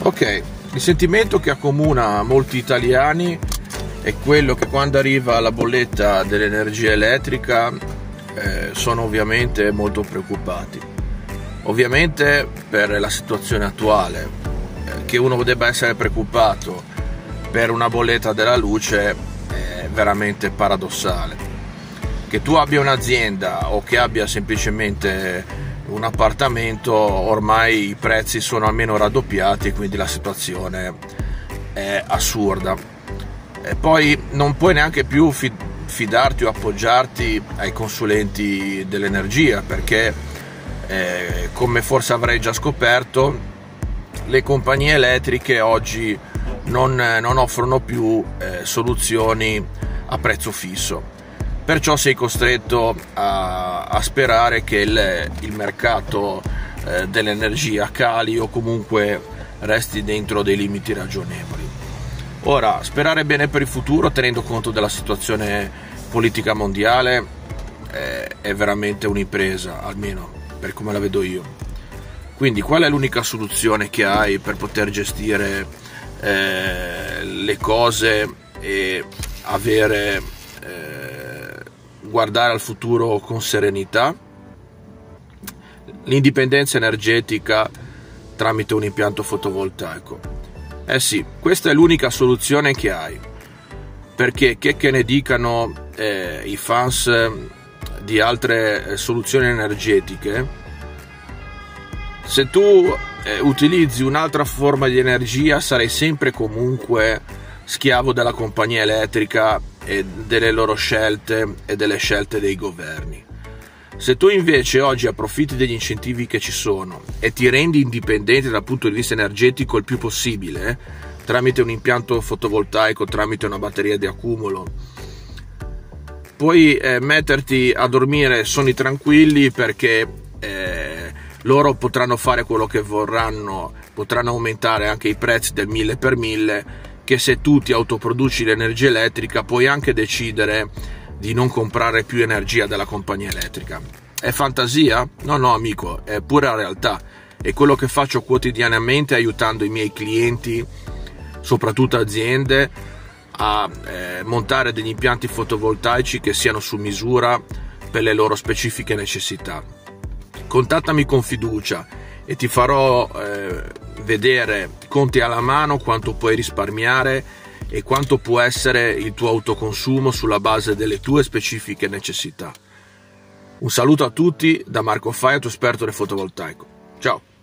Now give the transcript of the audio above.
Ok, il sentimento che accomuna molti italiani è quello che quando arriva la bolletta dell'energia elettrica sono ovviamente molto preoccupati. Ovviamente per la situazione attuale, che uno debba essere preoccupato per una bolletta della luce è veramente paradossale. Che tu abbia un'azienda o che abbia semplicemente un appartamento, ormai i prezzi sono almeno raddoppiati, quindi la situazione è assurda. E poi non puoi neanche più fidarti o appoggiarti ai consulenti dell'energia, perché come forse avrai già scoperto, le compagnie elettriche oggi non offrono più soluzioni a prezzo fisso. Perciò sei costretto a sperare che il mercato dell'energia cali o comunque resti dentro dei limiti ragionevoli. Ora, sperare bene per il futuro tenendo conto della situazione politica mondiale è veramente un'impresa, almeno per come la vedo io. Quindi qual è l'unica soluzione che hai per poter gestire le cose e guardare al futuro con serenità? L'indipendenza energetica tramite un impianto fotovoltaico. Sì, questa è l'unica soluzione che hai, perché che ne dicano i fans di altre soluzioni energetiche, se tu utilizzi un'altra forma di energia sarai sempre comunque schiavo della compagnia elettrica e delle loro scelte e delle scelte dei governi. Se tu invece oggi approfitti degli incentivi che ci sono e ti rendi indipendente dal punto di vista energetico il più possibile, tramite un impianto fotovoltaico, tramite una batteria di accumulo, puoi metterti a dormire sonni tranquilli, perché loro potranno fare quello che vorranno, potranno aumentare anche i prezzi del 1000 per 1000, che se tu ti autoproduci l'energia elettrica puoi anche decidere di non comprare più energia dalla compagnia elettrica. È fantasia? No amico, è pura realtà. È quello che faccio quotidianamente aiutando i miei clienti, soprattutto aziende, a montare degli impianti fotovoltaici che siano su misura per le loro specifiche necessità. Contattami con fiducia e ti farò vedere conti alla mano quanto puoi risparmiare e quanto può essere il tuo autoconsumo sulla base delle tue specifiche necessità. Un saluto a tutti da Marco Faia, tuo esperto del fotovoltaico. Ciao!